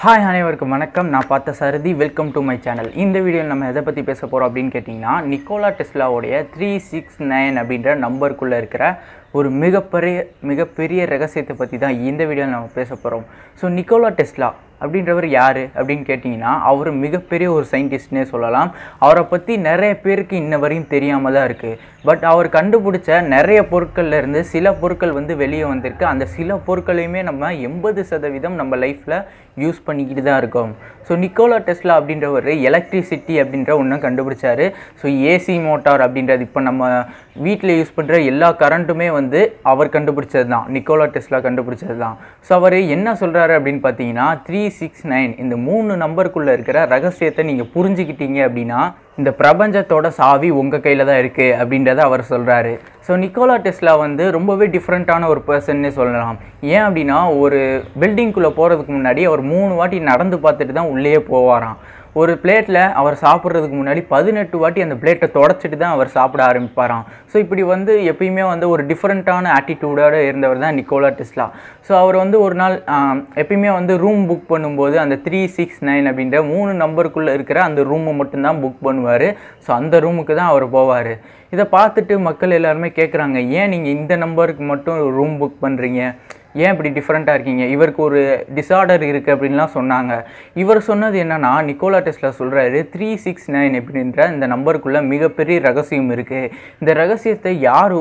Hi அனைவருக்கும் வணக்கம். நான் Parthasarathy. Welcome to my channel. இந்த வீடியோவில் நம்ம எதை பற்றி பேச போகிறோம் அப்படின்னு கேட்டிங்கன்னா, நிக்கோலா டெஸ்லாவுடைய 369 அப்படின்ற நம்பருக்குள்ளே இருக்கிற ஒரு மிகப்பெரிய ரகசியத்தை பற்றி தான் இந்த வீடியோவில் நம்ம பேச போகிறோம். ஸோ நிக்கோலா டெஸ்லா அப்படின்றவர் யார் அப்படின்னு கேட்டிங்கன்னா, அவர் மிகப்பெரிய ஒரு சயின்டிஸ்ட்னே சொல்லலாம். அவரை பற்றி நிறைய பேருக்கு இன்ன வரையும் தெரியாமல் தான் இருக்குது. பட் அவர் கண்டுபிடிச்ச நிறைய பொருட்கள்லேருந்து சில பொருட்கள் வெளியே வந்திருக்கு. அந்த சில பொருட்களையுமே நம்ம 80% நம்ம லைஃப்பில் யூஸ் பண்ணிக்கிட்டு தான் இருக்கோம். ஸோ நிக்கோலா டெஸ்லா அப்படின்றவர் எலக்ட்ரிசிட்டி அப்படின்ற ஒன்று கண்டுபிடிச்சார். ஸோ ஏசி மோட்டார் அப்படின்றது இப்போ நம்ம வீட்டில் யூஸ் பண்ணுற எல்லா கரண்ட்டுமே அவர் கண்டுபிடிச்சது தான், நிக்கோலா டெஸ்லா கண்டுபிடிச்சது தான். ஸோ அவர் என்ன சொல்கிறாரு அப்படின்னு பார்த்தீங்கன்னா, 369 இந்த 3 நம்பருக்குள்ளே இருக்கிற ரகசியத்தை நீங்கள் புரிஞ்சுக்கிட்டீங்க அப்படின்னா இந்த பிரபஞ்சத்தோட சாவி உங்கள் கையில் தான் இருக்குது அப்படின்றத அவர் சொல்கிறாரு. ஸோ நிக்கோலா டெஸ்லா ரொம்பவே டிஃப்ரெண்ட்டான ஒரு பர்சன்னே சொல்லலாம். ஏன் அப்படின்னா, ஒரு பில்டிங்குள்ளே போகிறதுக்கு முன்னாடி அவர் 3 வாட்டி நடந்து பார்த்துட்டு தான் உள்ளே போவாராம். ஒரு பிளேட்டில் அவர் சாப்பிட்றதுக்கு முன்னாடி 18 வாட்டி அந்த பிளேட்டை தொடச்சிட்டு தான் அவர் சாப்பிட ஆரம்பிப்பாராம். ஸோ இப்படி எப்பயுமே ஒரு டிஃப்ரெண்ட்டான ஆட்டிடியூடோடு இருந்தவர் தான் நிக்கோலா டெஸ்லா. ஸோ அவர் ஒரு நாள் எப்பயுமே ரூம் புக் பண்ணும்போது அந்த 369 அப்படின்ற 3 நம்பருக்குள்ளே இருக்கிற அந்த ரூமை மட்டும்தான் புக் பண்ணுவார். ஸோ அந்த ரூமுக்கு தான் அவர் போவார். இதை பார்த்துட்டு மக்கள் எல்லாருமே கேட்குறாங்க, ஏன் நீங்கள் இந்த நம்பருக்கு மட்டும் ரூம் புக் பண்ணுறீங்க, ஏன் இப்படி டிஃப்ரெண்ட்டாக இருக்கீங்க, இவருக்கு ஒரு டிஸார்டர் இருக்குது அப்படின்லாம் சொன்னாங்க. இவர் சொன்னது என்னென்னா, நிக்கோலா டெஸ்லா சொல்கிறாரு, 369 அப்படின்ற இந்த நம்பருக்குள்ளே மிகப்பெரிய ரகசியம் இருக்குது. இந்த ரகசியத்தை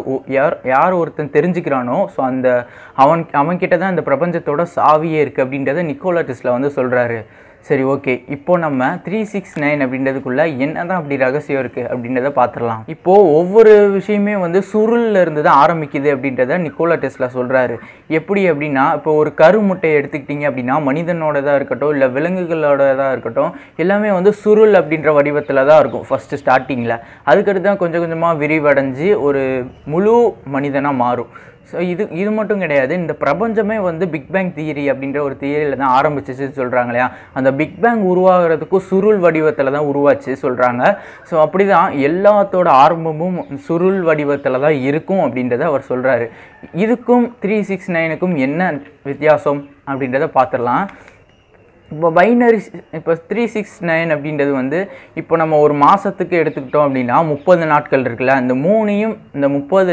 யார் ஒருத்தன் தெரிஞ்சுக்கிறானோ, ஸோ அவன்கிட்ட தான் இந்த பிரபஞ்சத்தோட சாவியே இருக்குது அப்படின்றத நிக்கோலா டெஸ்லா சொல்கிறாரு. சரி, ஓகே, இப்போது நம்ம 369 அப்படின்றதுக்குள்ளே என்ன தான் அப்படி ரகசியம் இருக்குது அப்படின்றத பார்த்துடலாம். இப்போது ஒவ்வொரு விஷயமே சுருளில் இருந்து தான் ஆரம்பிக்குது அப்படின்றத நிக்கோலா டெஸ்லா சொல்கிறாரு. எப்படி அப்படின்னா, இப்போ ஒரு கருமுட்டையை எடுத்துக்கிட்டிங்க அப்படின்னா, மனிதனோடதாக இருக்கட்டும் இல்லை விலங்குகளோடதாக இருக்கட்டும், எல்லாமே சுருள் அப்படின்ற வடிவத்தில் தான் இருக்கும் ஃபஸ்ட்டு ஸ்டார்டிங்கில். அதுக்கடுத்து தான் கொஞ்சம் கொஞ்சமாக விரிவடைஞ்சு ஒரு முழு மனிதனாக மாறும். ஸோ இது மட்டும் கிடையாது, இந்த பிரபஞ்சமே பிக் பேங் தியரி அப்படின்ற ஒரு தியரியில் தான் ஆரம்பிச்சிச்சுன்னு சொல்கிறாங்க இல்லையா. அந்த பிக் பேங் உருவாகிறதுக்கும் சுருள் வடிவத்தில் தான் உருவாச்சு சொல்கிறாங்க. ஸோ அப்படி தான் எல்லாத்தோட ஆரம்பமும் சுருள் வடிவத்தில் தான் இருக்கும் அப்படின்றத அவர் சொல்கிறாரு. இதுக்கும் 369க்கும் என்ன வித்தியாசம் அப்படின்றத பார்த்துடலாம். இப்போ பைனரி இப்போ 369 அப்படின்றது இப்போ நம்ம ஒரு மாதத்துக்கு எடுத்துக்கிட்டோம் அப்படின்னா 30 நாட்கள் இருக்குல்ல, இந்த 3ஐயும் இந்த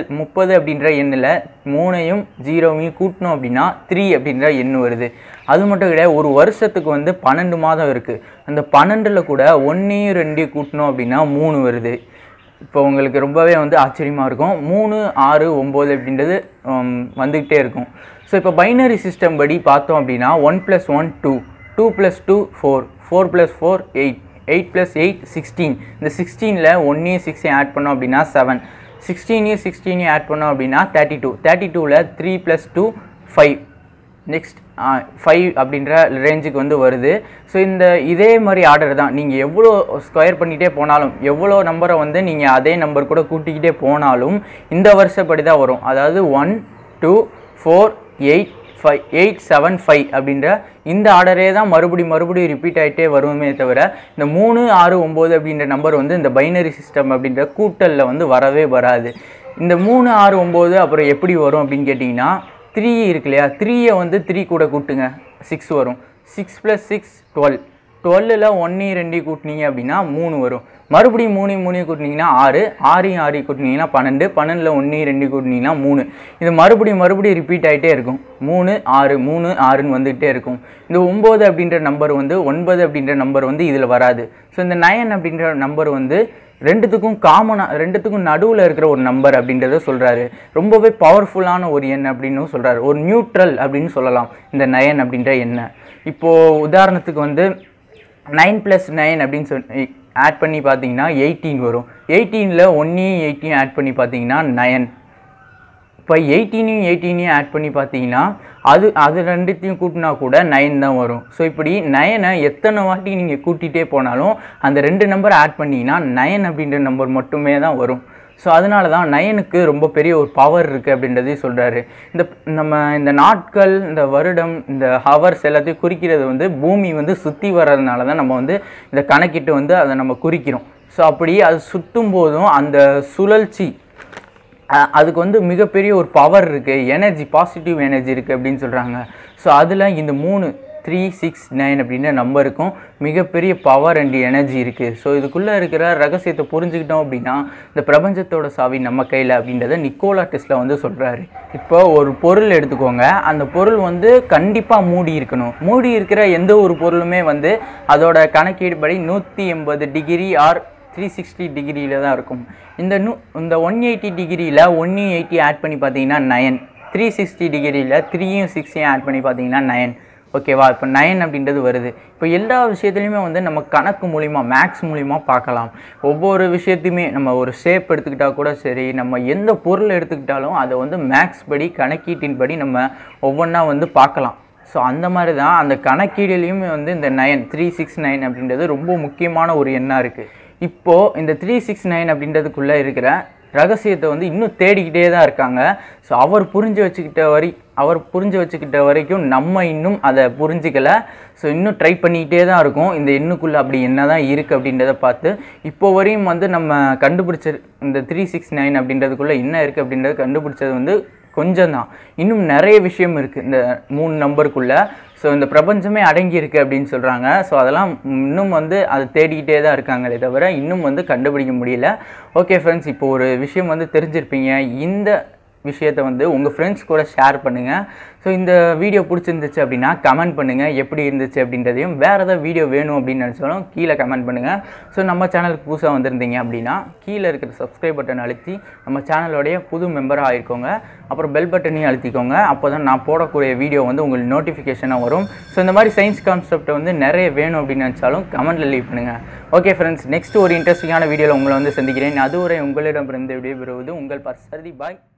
30 அப்படின்ற எண்ணில் 3ஐயும் 0வையும் கூட்டணும் அப்படின்னா 3 அப்படின்ற எண் வருது. அது மட்டும் கிடையாது, ஒரு வருஷத்துக்கு 12 மாதம் இருக்குது. அந்த 12ல் கூட 1ஐயும் 2ஐயும் கூட்டணும் அப்படின்னா 3 வருது. இப்போ உங்களுக்கு ரொம்பவே ஆச்சரியமாக இருக்கும். 3, 6, 9 அப்படின்றது வந்துக்கிட்டே இருக்கும். ஸோ இப்போ பைனரி சிஸ்டம் படி பார்த்தோம் அப்படின்னா 1 + 1 2, 2 + 2 4, 4 + 4 8, 8 + 8 16. இந்த 16ல் 1ஐயும் 6ஐயும் ஆட் பண்ணோம் அப்படின்னா 7, 16ஐயும் 16ஐயும் ஆட் பண்ணோம் அப்படின்னா 32, 32ல் 3 + 2 5, நெக்ஸ்ட் 5 அப்படின்ற ரேஞ்சுக்கு வருது. ஸோ இதே மாதிரி ஆர்டர் தான், நீங்கள் எவ்வளோ ஸ்கொயர் பண்ணிகிட்டே போனாலும், எவ்வளோ நம்பரை நீங்கள் அதே நம்பர் கூட கூட்டிக்கிட்டே போனாலும் இந்த வருஷப்படி தான் வரும். அதாவது 1 2 4 8 5 8 7 5 அப்படின்ற இந்த ஆர்டரே தான் மறுபடியும் ரிப்பீட் ஆகிட்டே வருமே தவிர இந்த 3 6 9 அப்படின்ற நம்பர் இந்த பைனரி சிஸ்டம் அப்படின்ற கூட்டலில் வரவே வராது. இந்த 3 6 9 அப்புறம் எப்படி வரும் அப்படின்னு கேட்டிங்கன்னா, 3 இருக்கு இல்லையா, 3ஐ 3 கூட கூட்டுங்க 6 வரும். 6 + 6 12, 12ல் 1ஐயும் 2ஐயும் கூட்டினீங்க அப்படின்னா 3 வரும். மறுபடியும் 3ஐயும் 3ஐயும் கூட்டினீங்கன்னா 6, 6ஐயும் 6ஐயும் கூட்டினீங்கன்னா 12, 12ல் 1ஐயும் 2ஐயும் கூட்டினீங்கன்னா 3. இது மறுபடியும் ரிப்பீட் ஆகிட்டே இருக்கும். 3 6 3 6ன்னு வந்துகிட்டே இருக்கும். இந்த 9 அப்படின்ற நம்பர் 9 அப்படின்ற நம்பர் இதில் வராது. ஸோ இந்த 9 அப்படின்ற நம்பர் ரெண்டுத்துக்கும் நடுவில் இருக்கிற ஒரு நம்பர் அப்படின்றத சொல்கிறாரு. ரொம்பவே பவர்ஃபுல்லான ஒரு எண் அப்படின்னு சொல்கிறாரு. ஒரு நியூட்ரல் அப்படின்னு சொல்லலாம் இந்த 9 அப்படின்ற எண்ணை. இப்போது உதாரணத்துக்கு 9 + 9 அப்படின்னு சொல்லி ஆட் பண்ணி பார்த்தீங்கன்னா 18 வரும். 18ல் 1ஐயும் 8ஐயும் ஆட் பண்ணி பார்த்தீங்கன்னா 9. இப்போ 18ஐயும் 18ஐயும் ஆட் பண்ணி பார்த்தீங்கன்னா அது ரெண்டுத்தையும் கூட்டினா கூட 9 தான் வரும். ஸோ இப்படி 9ஐ எத்தனை வாட்டி நீங்கள் கூட்டிகிட்டே போனாலும் அந்த 2 நம்பர் ஆட் பண்ணிங்கன்னா 9 அப்படின்ற நம்பர் மட்டுமே தான் வரும். ஸோ அதனால தான் 9க்கு ரொம்ப பெரிய ஒரு பவர் இருக்குது அப்படின்றதையும் சொல்கிறாரு. இந்த நாட்கள், இந்த வருடம், இந்த ஹவர்ஸ் எல்லாத்தையும் குறிக்கிறது பூமி சுற்றி வர்றதுனால தான் நம்ம இதை கணக்கிட்டு அதை நம்ம குறிக்கிறோம். ஸோ அப்படி அது சுற்றும் போதும் அந்த சுழற்சி அதுக்கு மிகப்பெரிய ஒரு பவர் இருக்குது, எனர்ஜி, பாசிட்டிவ் எனர்ஜி இருக்குது அப்படின்னு சொல்கிறாங்க. ஸோ அதில் இந்த 3 369 அப்படின்ற நம்பருக்கும் மிகப்பெரிய பவர் அண்ட் எனர்ஜி இருக்குது. ஸோ இதுக்குள்ளே இருக்கிற ரகசியத்தை புரிஞ்சுக்கிட்டோம் அப்படின்னா இந்த பிரபஞ்சத்தோட சாவி நம்ம கையில் அப்படின்றத நிக்கோலா டெஸ்லா வந்து சொல்கிறாரு. இப்போ ஒரு பொருள் எடுத்துக்கோங்க, அந்த பொருள் வந்து கண்டிப்பாக மூடி இருக்கணும். மூடி இருக்கிற எந்த ஒரு பொருளுமே வந்து அதோட கணக்கீடு படி 180 டிகிரி ஆர் 360 டிகிரியில் தான் இருக்கும். இந்த 180 டிகிரியில் 180 ஆட் பண்ணி பார்த்தீங்கன்னா 9, 360 டிகிரியில் 3யும் 6யும் ஆட் பண்ணி பார்த்தீங்கன்னா 9. ஓகேவா? இப்போ 9 அப்படின்றது வருது. இப்போ எல்லா விஷயத்துலையுமே வந்து நம்ம கணக்கு மூலிமா மேக்ஸ் மூலிமா பார்க்கலாம். ஒவ்வொரு விஷயத்தையுமே நம்ம ஒரு ஷேப் எடுத்துக்கிட்டால் கூட சரி, நம்ம எந்த பொருள் எடுத்துக்கிட்டாலும் அதை வந்து மேக்ஸ் படி கணக்கீட்டின் படி நம்ம ஒவ்வொன்றா வந்து பார்க்கலாம். ஸோ அந்த மாதிரி தான் அந்த கணக்கீடுலேயுமே வந்து இந்த 369 அப்படின்றது ரொம்ப முக்கியமான ஒரு எண்ணாக இருக்குது. இப்போது இந்த 369 அப்படின்றதுக்குள்ளே இருக்கிற ரகசியத்தை வந்து இன்னும் தேடிக்கிட்டே தான் இருக்காங்க. ஸோ அவர் புரிஞ்சு வச்சுக்கிட்ட வரைக்கும் நம்ம இன்னும் அதை புரிஞ்சிக்கலை. ஸோ இன்னும் ட்ரை பண்ணிக்கிட்டே தான் இருக்கும். இந்த எண்ணுக்குள்ளே அப்படி என்ன தான் இருக்குது அப்படின்றத பார்த்து இப்போ வரையும் வந்து நம்ம கண்டுபிடிச்ச இந்த 369 அப்படின்றதுக்குள்ளே என்ன இருக்குது அப்படின்றத கண்டுபிடிச்சது வந்து கொஞ்சம் தான். இன்னும் நிறைய விஷயம் இருக்குது இந்த 3 நம்பருக்குள்ளே. ஸோ இந்த பிரபஞ்சமே அடங்கி இருக்குது அப்படின்னு சொல்கிறாங்க. ஸோ அதெல்லாம் இன்னும் வந்து அதை தேடிக்கிட்டே தான் இருக்காங்களே தவிர இன்னும் வந்து கண்டுபிடிக்க முடியல. ஓகே ஃப்ரெண்ட்ஸ், இப்போ ஒரு விஷயம் வந்து தெரிஞ்சிருப்பீங்க. இந்த விஷயத்தை வந்து உங்கள் ஃப்ரெண்ட்ஸ் கூட ஷேர் பண்ணுங்கள். ஸோ இந்த வீடியோ பிடிச்சிருந்துச்சு அப்படின்னா கமெண்ட் பண்ணுங்கள் எப்படி இருந்துச்சு அப்படின்றதையும். வேறு ஏதாவது வீடியோ வேணும் அப்படின்னு நினச்சாலும் கீழே கமெண்ட் பண்ணுங்கள். ஸோ நம்ம சேனலுக்கு புதுசாக வந்திருந்தீங்க அப்படின்னா கீழே இருக்கிற சப்ஸ்கிரைப் பட்டன் அழுத்தி நம்ம சேனலோடைய புது மெம்பராக ஆகிருக்கோங்க. அப்புறம் பெல் பட்டனையும் அழுத்திக்கோங்க. அப்போ தான் நான் போடக்கூடிய வீடியோ வந்து உங்களுக்கு நோட்டிஃபிகேஷனாக வரும். ஸோ இந்த மாதிரி சயின்ஸ் கான்செப்டை வந்து நிறைய வேணும் அப்படின்னு நினச்சாலும் கமெண்ட்டில் லீவ் பண்ணுங்கள். ஓகே ஃப்ரெண்ட்ஸ், நெக்ஸ்ட் ஒரு இன்ட்ரெஸ்டிங்கான வீடியோவில் உங்களை வந்து சந்திக்கிறேன். அதுவரை உங்களிடமிருந்து விடைபெறுவது உங்கள் பர்சதி. பாய்.